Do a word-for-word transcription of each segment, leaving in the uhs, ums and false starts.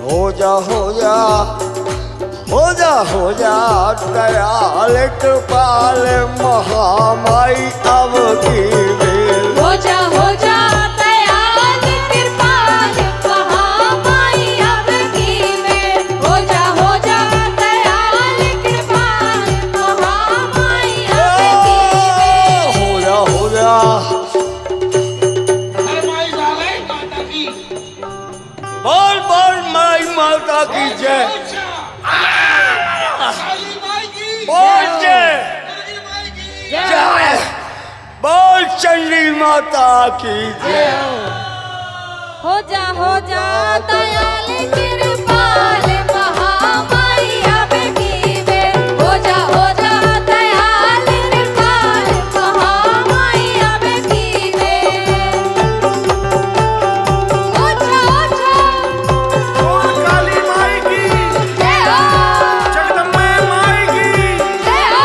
हो जा हो जा हो जा हो जा दयाल कृपाल महामाई अब की बेल। हो जा हो जा दयाल कृपाल महामाई अब की बेल। हो जा हो जा दयाल कृपाल महामाई अब की बेल। हो जा हो जा बोल बोल माई माता की जय। बोल जय जय बोल चंडी माता की जय। हो जा हो जा दयाल कृपाल महामाई अब की बेल। हो जा हो जा दयाल कृपाल महामाई अब की बेल। ओछा ओछा बोल काली माई की जय हो जगदम्बे माई की जय हो।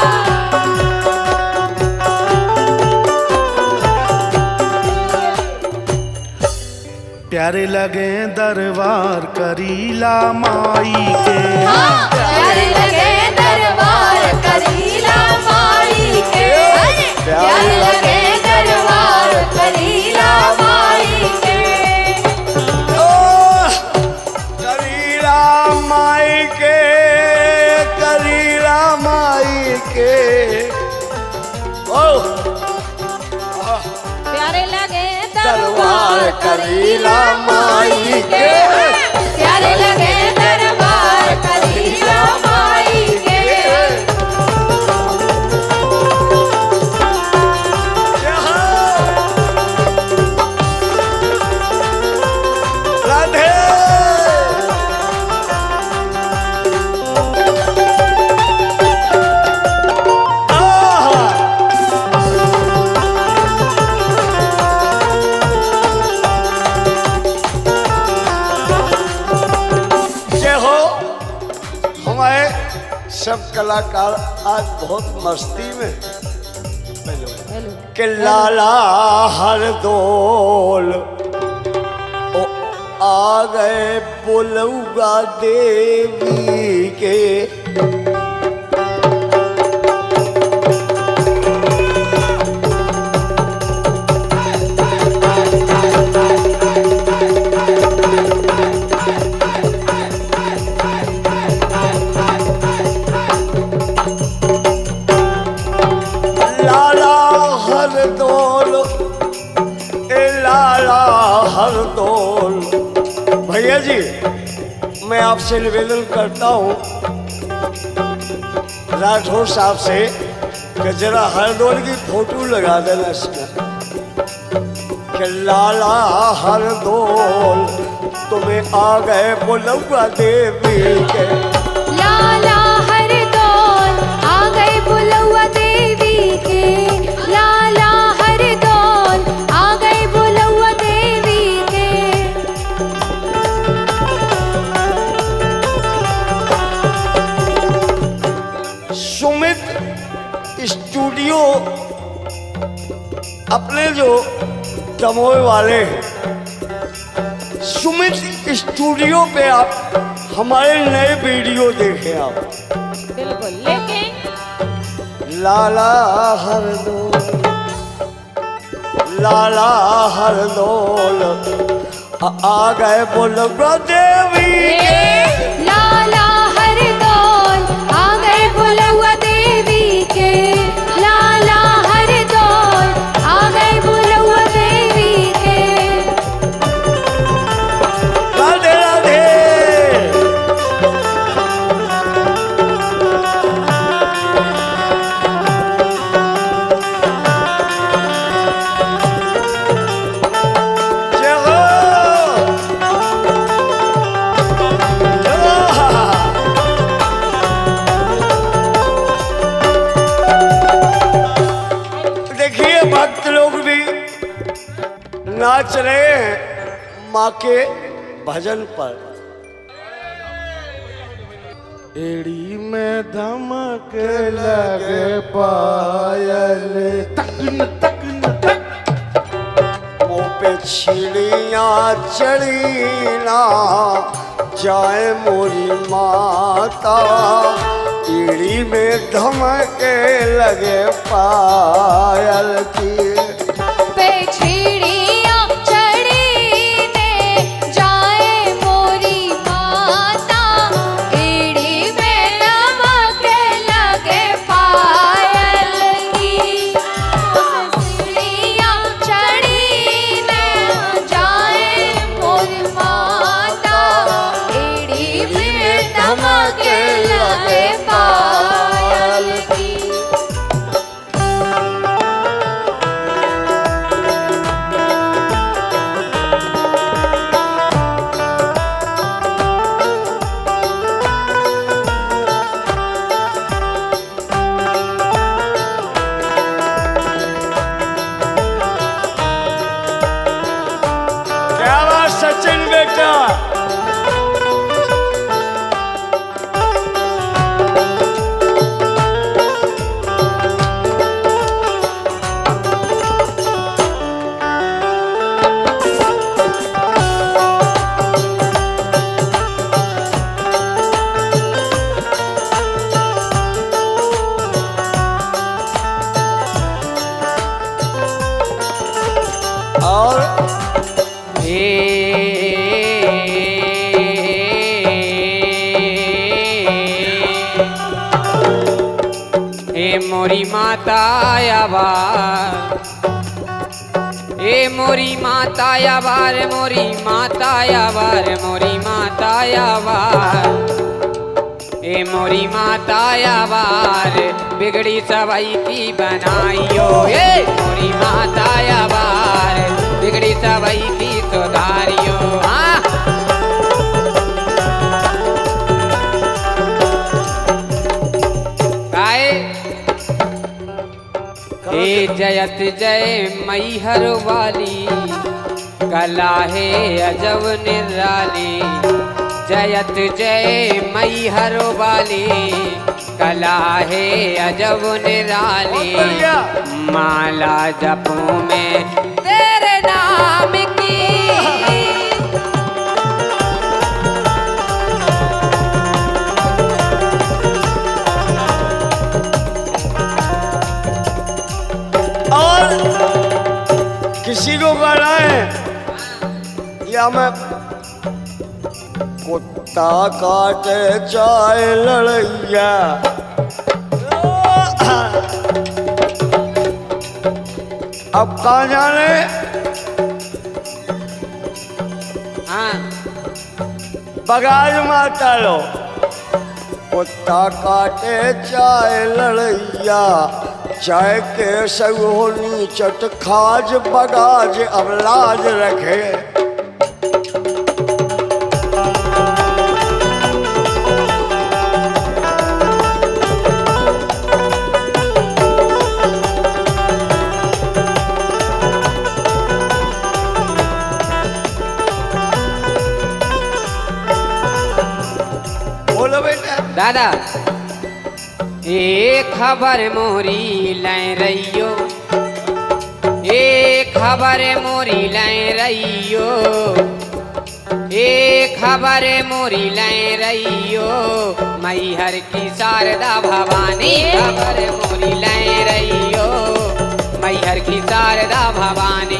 प्यारे लगे दरबार करीला माई के। हाँ, प्यारे लगे दरबार करीला माई के। प्यारे लगे दरबार करीला माई के। ओ करीला माई के करीला माई के ओ प्यारे लगे दरबार करीला माई के। प्यारे लगे दरबार करीला माई के। राधे आहा जय हो। हमारे सब कलाकार आज बहुत मस्ती में के लाला हर दोल ओ आ गए बुलौगा देवी के। लाला हर दोल ए लाला हर दोल। भैया जी मैं आपसे निवेदन करता हूँ राठौर साहब से कि जरा हरदोल की फोटो लगा देना इसमें कि लाला हरदोल तुम्हें आ गए बुलौगा देवी के। लाला हर दौल आ गए बुलौआ देवी के। लाला हर दौल आ गए बुलौआ देवी के। सुमित स्टूडियो अपने जो दमोह वाले हैं, सुमित स्टूडियो पे आप हमारे नए वीडियो देखें आप। बिल्कुल लेकिन लाला हरदोल लाला हरदोल आ गए बुलौगा देवी के। लाला हर दौल आ गए बुलौआ देवी के। लाला हर दौल आ गए बुलौआ देवी के। राधे राधे जय हो। जय हो। देखिए भक्त लोग भी नाच रहे हैं माँ के भजन पर। एड़ी में धमक लगे पायल तकन तकन तक। मुँह पे छिड़ियाँ चढ़ी ना जाए मोरी माता, ईड़ी में धमके लगे पायल की। बेछड़ियाँ चढ़ीने जाए मोरी माता, ईड़ी में धमके लगे पायल की। बेछड़ियाँ चढ़ीने जाए मोरी माता, ईड़ी में धमके लगे पायल की। क्या बात सचिन बेटा। और ए मोरी माता आवार, ए मोरी माता आवार, मोरी माता आवार, मोरी माता आवार, ए मोरी माता आवार, बिगड़ी सवाई की बनाइयो। ए मोरी माता आवार, बिगड़ी सवाई की सुधारियो। हाँ हे जयत जय मैहर वाली, कला है अजब निराली। जयत जय मैहर वाली, कला है अजब निराली। माला जपूं में तेरे नाम की, और किसी को गाना है या मैं कुत्ता काटे चाहे लड़ैया, अब कहाँ जाने। हाँ बगाज माता लो, कुत्ता काटे चाहे लड़ैया, चाय के सगोनी चट खाज बगाज अब लाज रखे। बोलो बेटा। दादा एक खबर मोरी लै रहियो, एक खबर मोरी लै रहियो, एक खबर मोरी लै रहियो। मैहर की शारदा भवानी, खबर मोरी लै रहियो, मैहर की शारदा भवानी।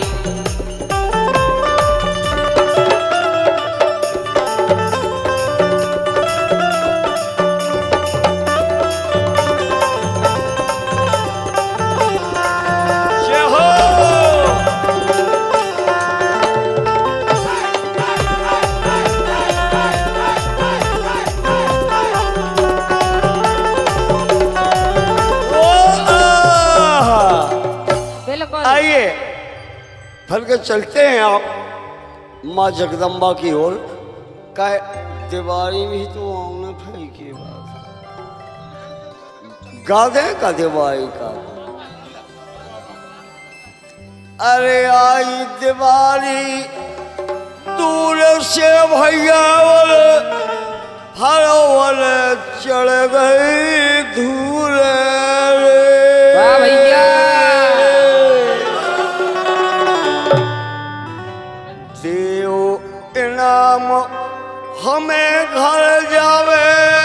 आइए फल के चलते हैं आप माँ जगदम्बा की ओर। का दिवाली भी तो आऊंगे भाई की बात गा दे का दिवाली का। अरे आई दिवाली दूर से भैया हर चढ़ गई धूल भैया देव इनाम हमें घर जावे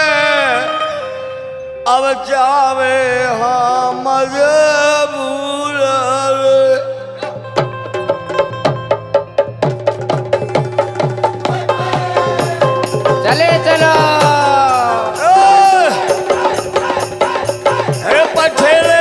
अब जावे हम मजबूर रे। चले चलो अरे पठेरे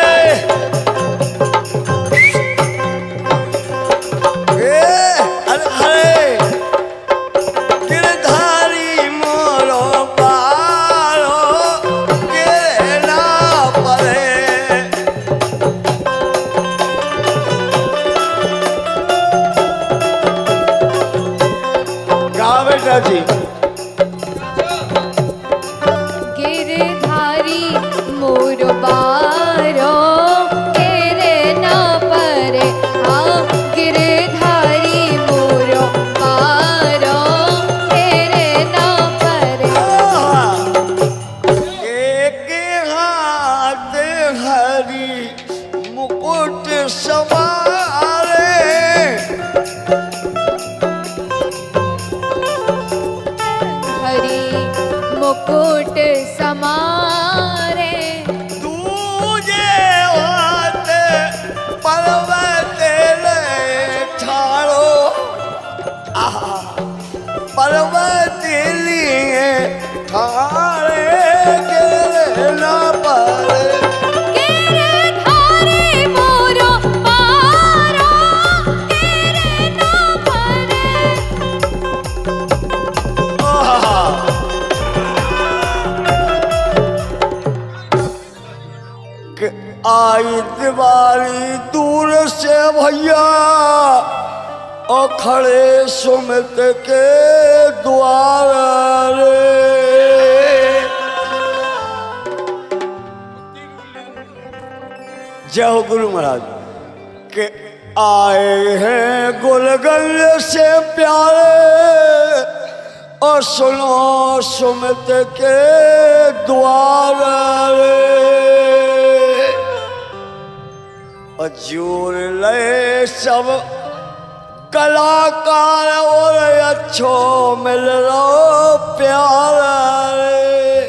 जी गिरधारी मोर बारो तेरे ना परे हाँ गिरधारी मोर बारो तेरे ना परे। एक हाथ हरी मुकुट सवारे मुकुट समारे तुझे हाथ पर्वत ले ठाड़ो पर्वत लिए ठाड़े गिरे न पारे गिरधारी मोरो पारो गिरे न परे। आई दिवाली दूर से भैया और खड़े सुमित के द्वार रे। जय हो गुरु महाराज के आए हैं गुलगंज से प्यारे और सुनो सुमित के द्वार रे। और जोर ले सब कलाकार और अच्छो मिल रो प्यारा रे।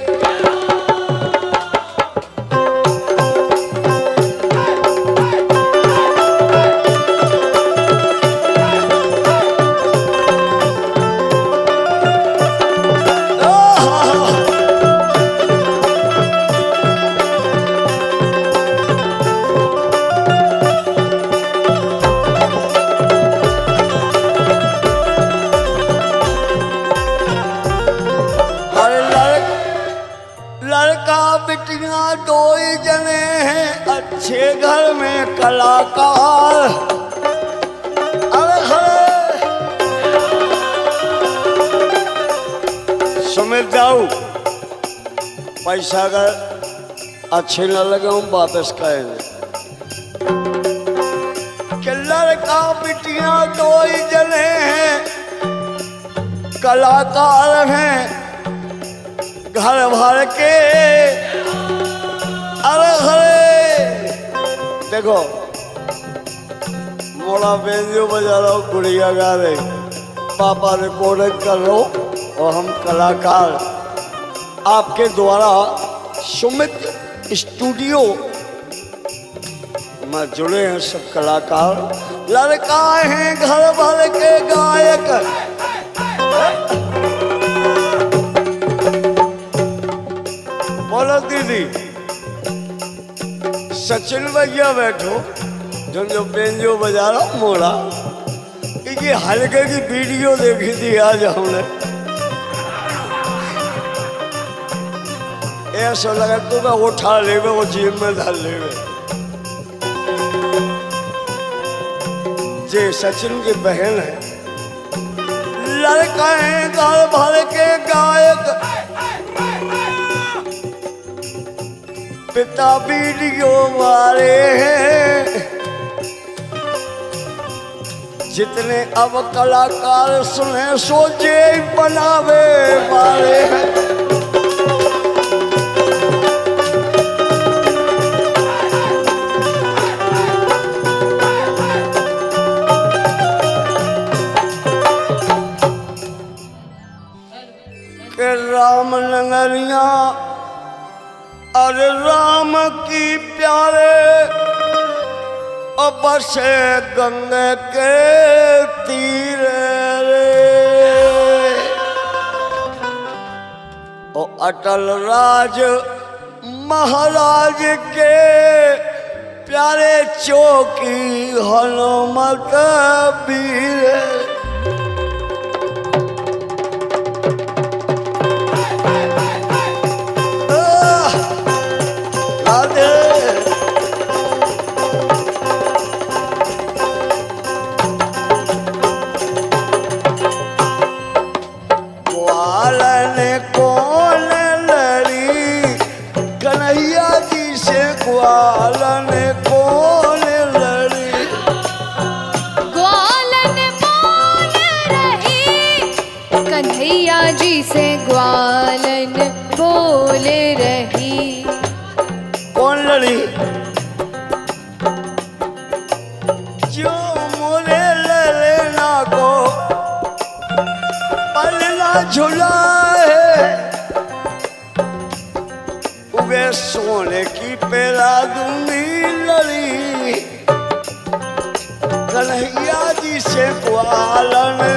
बिटियां दो ही जने हैं अच्छे घर में कलाकार। अरे सुमित जाऊ पैसा अगर अच्छे न लगे हम वापस कहेंगे कि लड़का बिटियां दो ही जने हैं कलाकार हैं घर भर के। अरे अरे देखो मोड़ा बेंजो बजा रहा हूँ गुड़िया गा रहे पापा रिकॉर्डिंग कर रहा हूँ और हम कलाकार आपके द्वारा सुमित स्टूडियो में जुड़े हैं सब कलाकार। लड़का हैं घर भर के गायक। बोलो दीदी सचिन भैया बैठो जो जो बेंजो बजा रहा हूँ मोड़ा ये हल्के की वीडियो देखी थी आज हमने। ऐसा लगा तो मैं उठा ले वो जेब में डाल ले। जे सचिन की बहन है लड़का है घर भर के गायक। पिता वीडियो वाले हैं जितने अब कलाकार सुने सोचे बनावे वाले हैं। के राम नगरिया अरे राम की प्यारे और बसे गंगे के तीरे रे ओ अटल राज महाराज के प्यारे चौकी हनुमत वीर ग्वालन कौन लड़ी ग्वालन बोल रही कन्हैया जी से ग्वालन बोल रही कौन लड़ी जो मोरे लेना को पलना झुलाए वे सोने की पेरा दूंगी लड़ी कन्हैया जी से ग्वालन